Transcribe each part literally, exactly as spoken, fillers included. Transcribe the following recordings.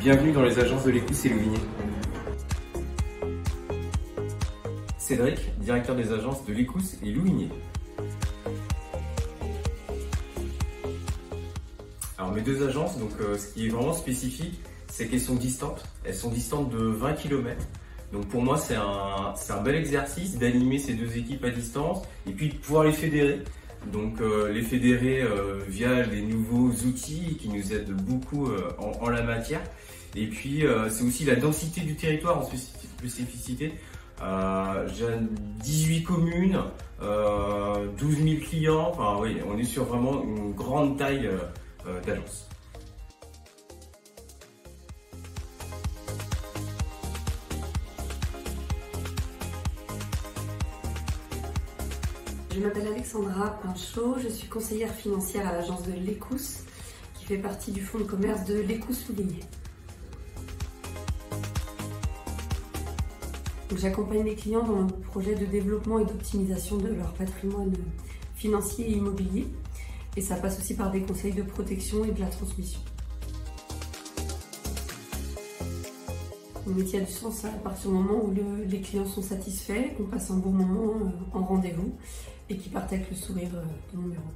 Bienvenue dans les agences de Lécousse et Louvigné. Cédric, directeur des agences de Lécousse et Louvigné. Alors mes deux agences, donc euh, ce qui est vraiment spécifique, c'est qu'elles sont distantes. Elles sont distantes de vingt kilomètres. Donc pour moi, c'est un, c'est un bel exercice d'animer ces deux équipes à distance et puis de pouvoir les fédérer. Donc euh, les fédérer euh, via les nouveaux outils qui nous aident beaucoup euh, en, en la matière. Et puis euh, c'est aussi la densité du territoire en spécificité. Euh, j'ai dix-huit communes, euh, douze mille clients. Enfin oui, on est sur vraiment une grande taille euh, euh, d'agence. Je m'appelle Alexandra Pinchot, je suis conseillère financière à l'agence de Lécousse, qui fait partie du fonds de commerce de Lécousse-Louvigné. J'accompagne les clients dans le projet de développement et d'optimisation de leur patrimoine financier et immobilier. Et ça passe aussi par des conseils de protection et de la transmission. Mon métier a du sens à partir du moment où le, les clients sont satisfaits, qu'on passe un bon moment en rendez-vous et qu'ils partent avec le sourire de mon bureau.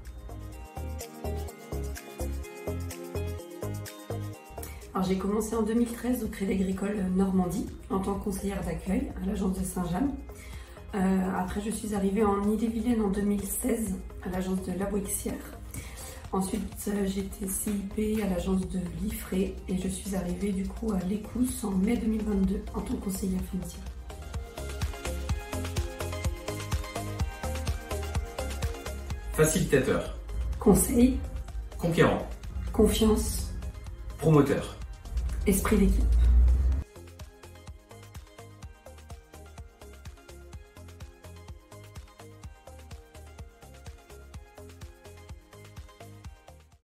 Alors j'ai commencé en deux mille treize au Crédit Agricole Normandie en tant que conseillère d'accueil à l'agence de Saint-James. Euh, après je suis arrivée en Ille-et-Vilaine en deux mille seize à l'agence de La Bouixière. Ensuite j'étais C I P à l'agence de Liffré et je suis arrivée du coup à Lécousse en mai deux mille vingt-deux en tant que conseillère financière. Facilitateur. Conseil. Conquérant. Confiance. Promoteur. Esprit d'équipe.